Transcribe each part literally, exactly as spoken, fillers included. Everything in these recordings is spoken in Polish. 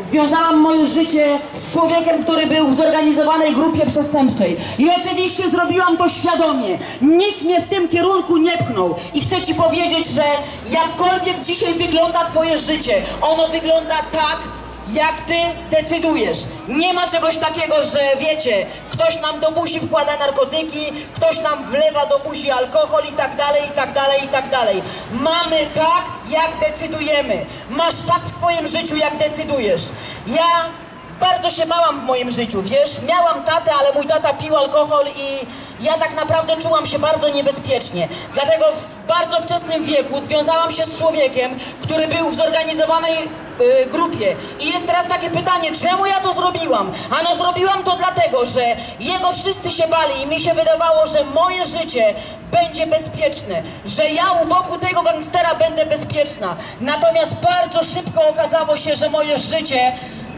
Związałam moje życie z człowiekiem, który był w zorganizowanej grupie przestępczej. I oczywiście zrobiłam to świadomie. Nikt mnie w tym kierunku nie pchnął. I chcę ci powiedzieć, że jakkolwiek dzisiaj wygląda twoje życie, ono wygląda tak, jak ty decydujesz. Nie ma czegoś takiego, że wiecie, ktoś nam do buzi wkłada narkotyki, ktoś nam wlewa do buzi alkohol i tak dalej, i tak dalej, i tak dalej. Mamy tak, jak decydujemy. Masz tak w swoim życiu, jak decydujesz. Ja bardzo się bałam w moim życiu, wiesz? Miałam tatę, ale mój tata pił alkohol i ja tak naprawdę czułam się bardzo niebezpiecznie. Dlatego w bardzo wczesnym wieku związałam się z człowiekiem, który był w zorganizowanej yy, grupie. I jest teraz takie pytanie, czemu ja to zrobiłam? Ano zrobiłam to dlatego, że jego wszyscy się bali i mi się wydawało, że moje życie będzie bezpieczne, że ja u boku tego gangstera będę bezpieczna. Natomiast bardzo szybko okazało się, że moje życie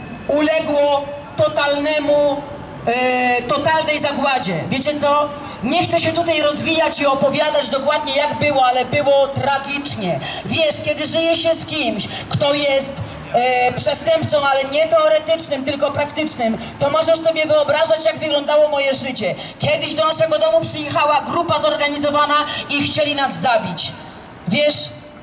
uległo totalnemu, e, totalnej zagładzie. Wiecie co? Nie chcę się tutaj rozwijać i opowiadać dokładnie jak było, ale było tragicznie. Wiesz, kiedy żyje się z kimś, kto jest e, przestępcą, ale nie teoretycznym, tylko praktycznym, to możesz sobie wyobrażać, jak wyglądało moje życie. Kiedyś do naszego domu przyjechała grupa zorganizowana i chcieli nas zabić. Wiesz,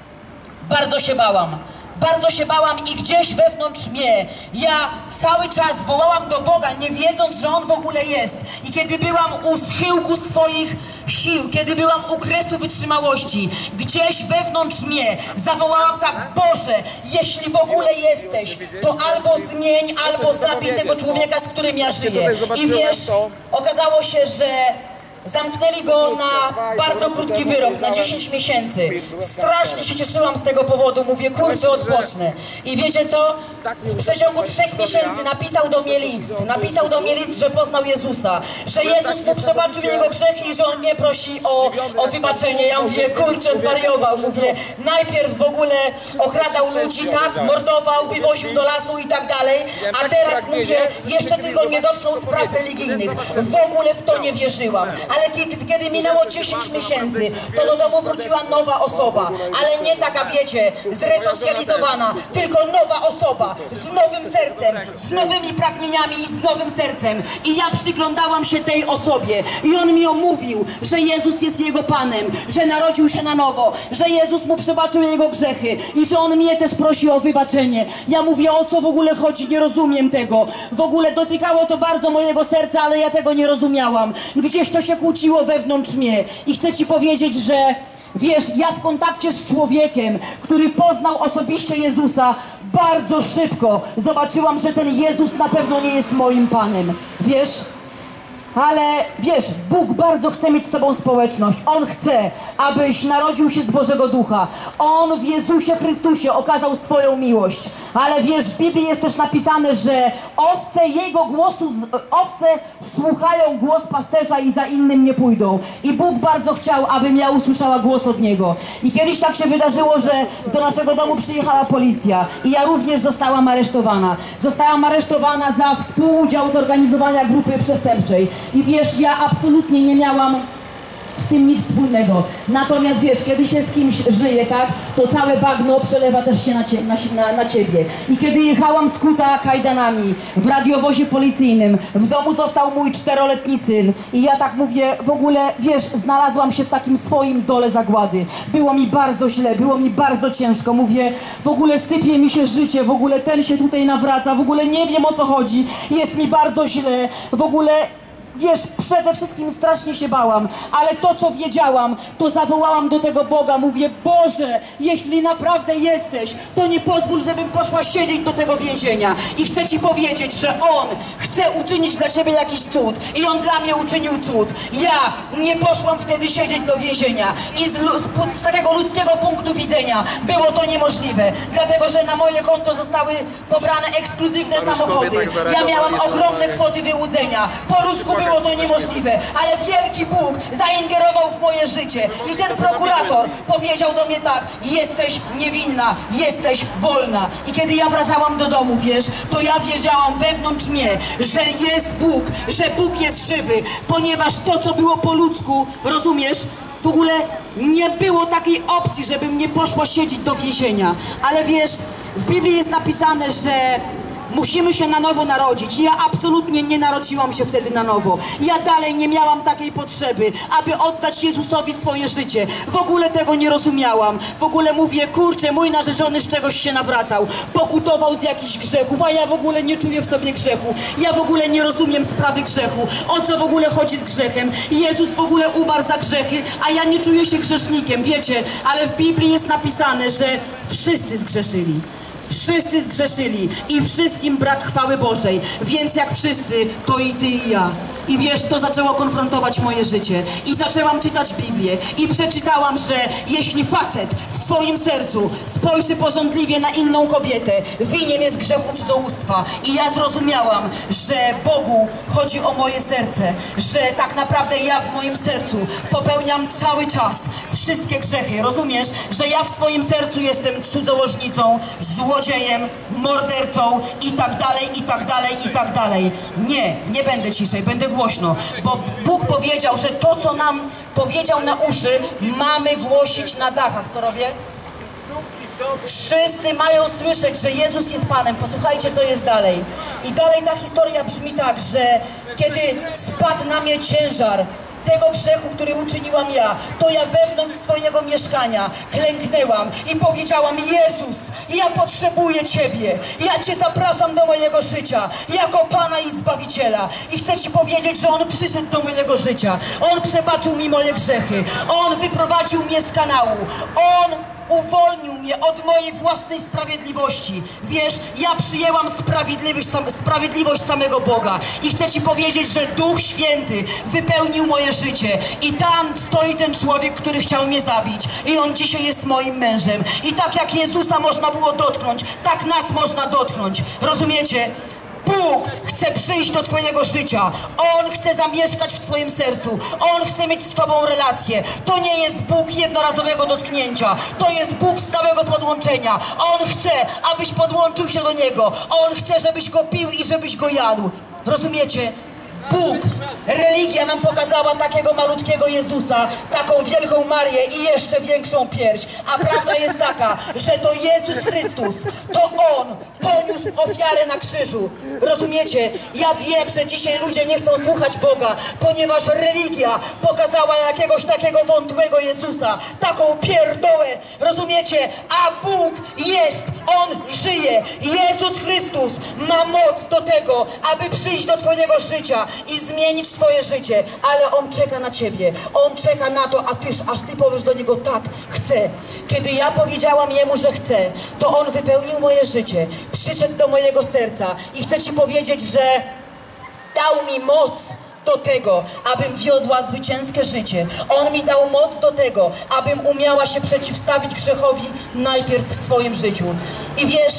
bardzo się bałam. Bardzo się bałam i gdzieś wewnątrz mnie ja cały czas wołałam do Boga, nie wiedząc, że On w ogóle jest. I kiedy byłam u schyłku swoich sił, kiedy byłam u kresu wytrzymałości, gdzieś wewnątrz mnie zawołałam tak: Boże, jeśli w ogóle jesteś, to albo zmień, albo zabij tego człowieka, z którym ja żyję. I wiesz, okazało się, że zamknęli go na bardzo krótki wyrok, na dziesięć miesięcy. Strasznie się cieszyłam z tego powodu, mówię, kurczę, odpocznę. I wiecie co? W przeciągu trzech miesięcy napisał do mnie list. Napisał do mnie list, że poznał Jezusa, że Jezus mu przebaczył jego grzechy i że on mnie prosi o, o wybaczenie. Ja mówię, kurczę, zwariował. Mówię, najpierw w ogóle okradał ludzi, tak? Mordował, wywoził do lasu i tak dalej. A teraz mówię, jeszcze tylko nie dotknął spraw religijnych. W ogóle w to nie wierzyłam. Ale kiedy, kiedy minęło dziesięć miesięcy, to do domu wróciła nowa osoba. Ale nie taka, wiecie, zresocjalizowana, tylko nowa osoba, z nowym sercem, z nowymi pragnieniami i z nowym sercem. I ja przyglądałam się tej osobie i on mi omówił, że Jezus jest jego Panem, że narodził się na nowo, że Jezus mu przebaczył jego grzechy i że on mnie też prosi o wybaczenie. Ja mówię, o co w ogóle chodzi, nie rozumiem tego. W ogóle dotykało to bardzo mojego serca, ale ja tego nie rozumiałam. Gdzieś to się kłóciło wewnątrz mnie i chcę ci powiedzieć, że wiesz, ja w kontakcie z człowiekiem, który poznał osobiście Jezusa, bardzo szybko zobaczyłam, że ten Jezus na pewno nie jest moim Panem, wiesz? Ale wiesz, Bóg bardzo chce mieć z tobą społeczność. On chce, abyś narodził się z Bożego Ducha. On w Jezusie Chrystusie okazał swoją miłość. Ale wiesz, w Biblii jest też napisane, że owce Jego głosu, owce słuchają głos pasterza i za innym nie pójdą. I Bóg bardzo chciał, abym ja usłyszała głos od Niego. I kiedyś tak się wydarzyło, że do naszego domu przyjechała policja. I ja również zostałam aresztowana. Zostałam aresztowana za współudział zorganizowania grupy przestępczej. I wiesz, ja absolutnie nie miałam z tym nic wspólnego. Natomiast wiesz, kiedy się z kimś żyje, tak, to całe bagno przelewa też się na, cie, na, na, na ciebie. I kiedy jechałam skuta kajdanami w radiowozie policyjnym, w domu został mój czteroletni syn. I ja tak mówię, w ogóle, wiesz, znalazłam się w takim swoim dole zagłady. Było mi bardzo źle, było mi bardzo ciężko. Mówię, w ogóle sypie mi się życie, w ogóle ten się tutaj nawraca, w ogóle nie wiem, o co chodzi. Jest mi bardzo źle, w ogóle... Wiesz, przede wszystkim strasznie się bałam, ale to, co wiedziałam, to zawołałam do tego Boga. Mówię, Boże, jeśli naprawdę jesteś, to nie pozwól, żebym poszła siedzieć do tego więzienia. I chcę ci powiedzieć, że On chce uczynić dla ciebie jakiś cud. I On dla mnie uczynił cud. Ja nie poszłam wtedy siedzieć do więzienia. I z, z, z takiego ludzkiego punktu widzenia było to niemożliwe. Dlatego, że na moje konto zostały pobrane ekskluzywne samochody. Ja miałam ogromne kwoty wyłudzenia. Po ludzku było to niemożliwe, ale wielki Bóg zaingerował w moje życie i ten prokurator powiedział do mnie tak: jesteś niewinna, jesteś wolna. I kiedy ja wracałam do domu, wiesz, to ja wiedziałam wewnątrz mnie, że jest Bóg, że Bóg jest żywy, ponieważ to, co było po ludzku, rozumiesz, w ogóle nie było takiej opcji, żebym nie poszła siedzieć do więzienia. Ale wiesz, w Biblii jest napisane, że musimy się na nowo narodzić. Ja absolutnie nie narodziłam się wtedy na nowo. Ja dalej nie miałam takiej potrzeby, aby oddać Jezusowi swoje życie. W ogóle tego nie rozumiałam. W ogóle mówię, kurczę, mój narzeczony z czegoś się nawracał. Pokutował z jakichś grzechów, a ja w ogóle nie czuję w sobie grzechu. Ja w ogóle nie rozumiem sprawy grzechu. O co w ogóle chodzi z grzechem? Jezus w ogóle umarł za grzechy, a ja nie czuję się grzesznikiem, wiecie? Ale w Biblii jest napisane, że wszyscy zgrzeszyli. Wszyscy zgrzeszyli i wszystkim brak chwały Bożej. Więc jak wszyscy, to i ty i ja. I wiesz, to zaczęło konfrontować moje życie. I zaczęłam czytać Biblię. I przeczytałam, że jeśli facet w swoim sercu spojrzy pożądliwie na inną kobietę, winien jest grzechu cudzołóstwa. I ja zrozumiałam, że Bogu chodzi o moje serce. Że tak naprawdę ja w moim sercu popełniam cały czas wszystkie grzechy. Rozumiesz, że ja w swoim sercu jestem cudzołożnicą, złodziejem, mordercą i tak dalej, i tak dalej, i tak dalej. Nie, nie będę ciszej, będę głośno, bo Bóg powiedział, że to, co nam powiedział na uszy, mamy głosić na dachach. Co robię? Wszyscy mają słyszeć, że Jezus jest Panem. Posłuchajcie, co jest dalej. I dalej ta historia brzmi tak, że kiedy spadł na mnie ciężar tego grzechu, który uczyniłam ja, to ja wewnątrz swojego mieszkania klęknęłam i powiedziałam: Jezus, ja potrzebuję Ciebie, ja Cię zapraszam do mojego życia jako Pana i Zbawiciela. I chcę Ci powiedzieć, że On przyszedł do mojego życia, On przebaczył mi moje grzechy, On wyprowadził mnie z kanału, On uwolnił mnie od mojej własnej sprawiedliwości. Wiesz, ja przyjęłam sprawiedliwość, sam, sprawiedliwość samego Boga. I chcę Ci powiedzieć, że Duch Święty wypełnił moje życie. I tam stoi ten człowiek, który chciał mnie zabić. I on dzisiaj jest moim mężem. I tak jak Jezusa można było dotknąć, tak nas można dotknąć. Rozumiecie? Bóg chce przyjść do Twojego życia. On chce zamieszkać w Twoim sercu. On chce mieć z Tobą relację. To nie jest Bóg jednorazowego dotknięcia. To jest Bóg stałego podłączenia. On chce, abyś podłączył się do Niego. On chce, żebyś Go pił i żebyś Go jadł. Rozumiecie? Bóg, religia nam pokazała takiego malutkiego Jezusa, taką wielką Marię i jeszcze większą pierś. A prawda jest taka, że to Jezus Chrystus, to On poniósł ofiarę na krzyżu. Rozumiecie? Ja wiem, że dzisiaj ludzie nie chcą słuchać Boga, ponieważ religia pokazała jakiegoś takiego wątłego Jezusa, taką pierdołę. Rozumiecie? A Bóg jest, On żyje. Jezus Chrystus ma moc do tego, aby przyjść do Twojego życia i zmienić Twoje życie, ale On czeka na Ciebie. On czeka na to, a Tyż, aż Ty powiesz do Niego: tak, chcę. Kiedy ja powiedziałam Jemu, że chcę, to On wypełnił moje życie, przyszedł do mojego serca i chcę Ci powiedzieć, że dał mi moc do tego, abym wiodła zwycięskie życie. On mi dał moc do tego, abym umiała się przeciwstawić grzechowi najpierw w swoim życiu. I wiesz,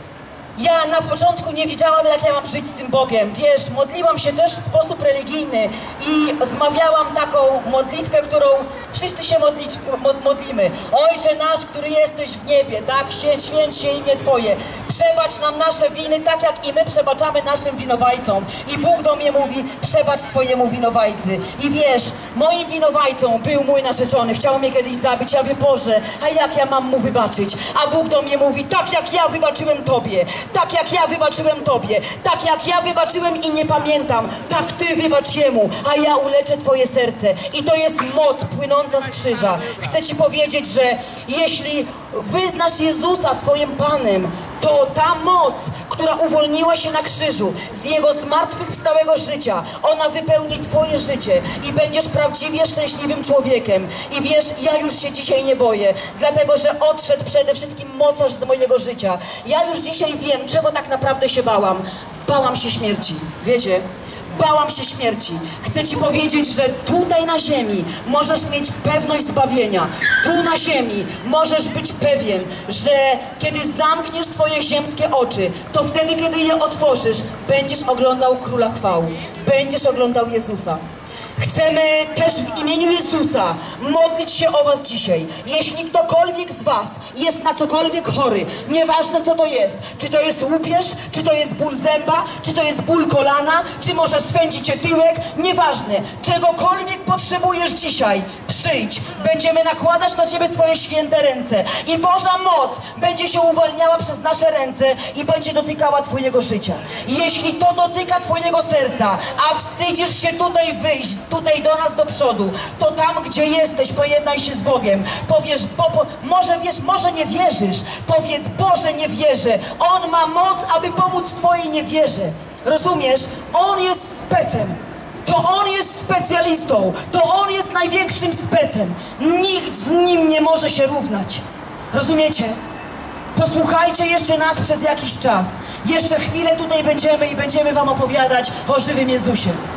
ja na początku nie wiedziałam, jak ja mam żyć z tym Bogiem. Wiesz, modliłam się też w sposób religijny i zmawiałam taką modlitwę, którą wszyscy się modlić, mod, modlimy. Ojcze nasz, który jesteś w niebie, tak, święć się imię Twoje. Przebacz nam nasze winy, tak jak i my przebaczamy naszym winowajcom. I Bóg do mnie mówi: przebacz swojemu winowajcy. I wiesz, moim winowajcą był mój narzeczony. Chciał mnie kiedyś zabić. Ja mówię: Boże, a jak ja mam mu wybaczyć? A Bóg do mnie mówi: tak jak ja wybaczyłem Tobie. Tak jak ja wybaczyłem Tobie, tak jak ja wybaczyłem i nie pamiętam, tak Ty wybacz Jemu, a ja uleczę Twoje serce. I to jest moc płynąca z krzyża. Chcę Ci powiedzieć, że jeśli wyznasz Jezusa swoim Panem, to ta moc, która uwolniła się na krzyżu z Jego zmartwychwstałego życia, ona wypełni Twoje życie i będziesz prawdziwie szczęśliwym człowiekiem. I wiesz, ja już się dzisiaj nie boję, dlatego że odszedł przede wszystkim mocarz z mojego życia. Ja już dzisiaj wiem, czego tak naprawdę się bałam. Bałam się śmierci, wiecie? Bałam się śmierci. Chcę Ci powiedzieć, że tutaj na ziemi możesz mieć pewność zbawienia. Tu na ziemi możesz być pewien, że kiedy zamkniesz swoje ziemskie oczy, to wtedy, kiedy je otworzysz, będziesz oglądał Króla Chwały. Będziesz oglądał Jezusa. Chcemy też w imieniu Jezusa modlić się o Was dzisiaj. Jeśli ktokolwiek z Was jest na cokolwiek chory, nieważne co to jest, czy to jest łupież, czy to jest ból zęba, czy to jest ból kolana, czy może swędzi cię tyłek, nieważne, czegokolwiek potrzebujesz dzisiaj, przyjdź, będziemy nakładać na ciebie swoje święte ręce i Boża moc będzie się uwalniała przez nasze ręce i będzie dotykała twojego życia. Jeśli to dotyka twojego serca, a wstydzisz się tutaj wyjść, tutaj do nas do przodu, to tam, gdzie jesteś, pojednaj się z Bogiem. Powiesz, bo, bo, może wiesz, może nie wierzysz. Powiedz, Boże, nie wierzę. On ma moc, aby pomóc twojej niewierze. Rozumiesz? On jest specem. To On jest specjalistą. To On jest największym specem. Nikt z Nim nie może się równać. Rozumiecie? Posłuchajcie jeszcze nas przez jakiś czas. Jeszcze chwilę tutaj będziemy i będziemy wam opowiadać o żywym Jezusie.